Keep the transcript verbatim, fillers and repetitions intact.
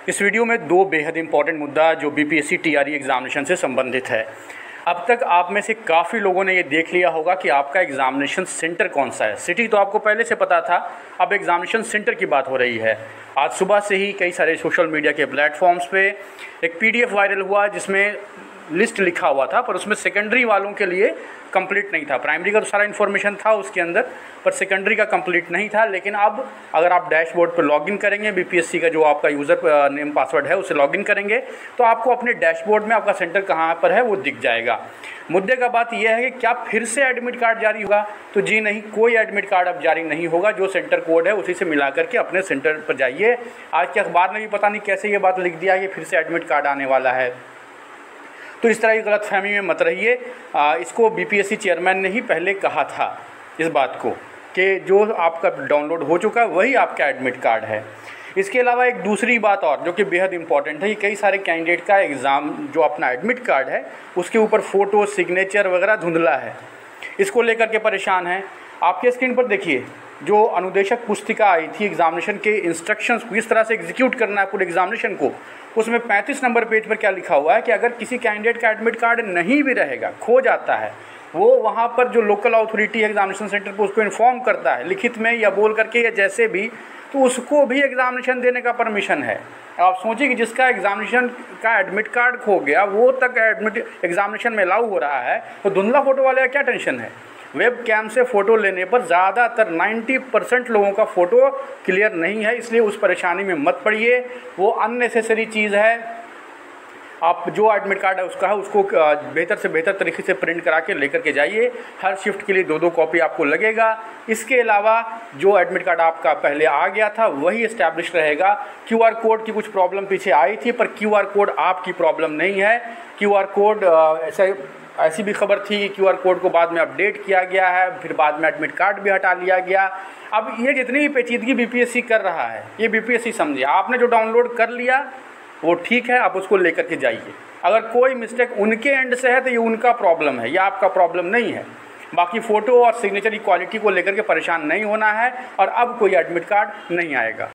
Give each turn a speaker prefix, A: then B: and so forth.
A: इस वीडियो में दो बेहद इंपॉर्टेंट मुद्दा जो बीपीएससी टीआरई एग्जामिनेशन से संबंधित है। अब तक आप में से काफ़ी लोगों ने ये देख लिया होगा कि आपका एग्जामिनेशन सेंटर कौन सा है। सिटी तो आपको पहले से पता था, अब एग्जामिनेशन सेंटर की बात हो रही है। आज सुबह से ही कई सारे सोशल मीडिया के प्लेटफॉर्म्स पे एक पीडीएफ वायरल हुआ जिसमें लिस्ट लिखा हुआ था, पर उसमें सेकेंडरी वालों के लिए कंप्लीट नहीं था। प्राइमरी का तो सारा इन्फॉर्मेशन था उसके अंदर, पर सेकेंडरी का कंप्लीट नहीं था। लेकिन अब अगर आप डैशबोर्ड पर लॉगिन करेंगे, बीपीएससी का जो आपका यूज़र नेम पासवर्ड है उसे लॉगिन करेंगे, तो आपको अपने डैशबोर्ड में आपका सेंटर कहाँ पर है वो दिख जाएगा। मुद्दे का बात यह है कि क्या फिर से एडमिट कार्ड जारी होगा? तो जी नहीं, कोई एडमिट कार्ड अब जारी नहीं होगा। जो सेंटर कोड है उसी से मिला करके अपने सेंटर पर जाइए। आज के अखबार में भी पता नहीं कैसे ये बात लिख दिया है कि फिर से एडमिट कार्ड आने वाला है, तो इस तरह की गलतफहमी में मत रहिए। इसको बीपीएससी चेयरमैन ने ही पहले कहा था इस बात को कि जो आपका डाउनलोड हो चुका है वही आपका एडमिट कार्ड है। इसके अलावा एक दूसरी बात और जो कि बेहद इंपॉर्टेंट है, कि कई सारे कैंडिडेट का एग्ज़ाम जो अपना एडमिट कार्ड है उसके ऊपर फ़ोटो, सिग्नेचर वगैरह धुंधला है। इसको लेकर के परेशान हैं। आपके स्क्रीन पर देखिए जो अनुदेशक पुस्तिका आई थी एग्जामिनेशन के इंस्ट्रक्शंस को किस तरह से एग्जीक्यूट करना है पूरे एग्जामिनेशन को, उसमें पैंतीस नंबर पेज पर क्या लिखा हुआ है कि अगर किसी कैंडिडेट का एडमिट कार्ड नहीं भी रहेगा, खो जाता है, वो वहाँ पर जो लोकल अथॉरिटी है एग्जामिनेशन सेंटर पर उसको इन्फॉर्म करता है लिखित में या बोल करके या जैसे भी, तो उसको भी एग्जामिनेशन देने का परमिशन है। आप सोचिए कि जिसका एग्जामिनेशन का एडमिट कार्ड खो गया वो तक एडमिट एग्जामिनेशन में अलाउ हो रहा है, तो धुंधला फोटो वाले का क्या टेंशन है? वेब कैम से फ़ोटो लेने पर ज़्यादातर नब्बे परसेंट लोगों का फ़ोटो क्लियर नहीं है, इसलिए उस परेशानी में मत पड़िए। वो अननेसेसरी चीज़ है। आप जो एडमिट कार्ड है उसका है उसको बेहतर से बेहतर तरीके से प्रिंट करा के लेकर के जाइए। हर शिफ्ट के लिए दो दो कॉपी आपको लगेगा। इसके अलावा जो एडमिट कार्ड आपका पहले आ गया था वही इस्टेब्लिश रहेगा। क्यूआर कोड की कुछ प्रॉब्लम पीछे आई थी, पर क्यूआर कोड आपकी प्रॉब्लम नहीं है। क्यूआर कोड ऐसे ऐसी भी खबर थी कि क्यूआर कोड को बाद में अपडेट किया गया है, फिर बाद में एडमिट कार्ड भी हटा लिया गया। अब ये जितनी भी पेचीदगी बीपीएससी कर रहा है, ये बीपीएससी समझिए, आपने जो डाउनलोड कर लिया वो ठीक है, आप उसको लेकर के जाइए। अगर कोई मिस्टेक उनके एंड से है तो ये उनका प्रॉब्लम है, या आपका प्रॉब्लम नहीं है। बाकी फ़ोटो और सिग्नेचर की क्वालिटी को लेकर के परेशान नहीं होना है, और अब कोई एडमिट कार्ड नहीं आएगा।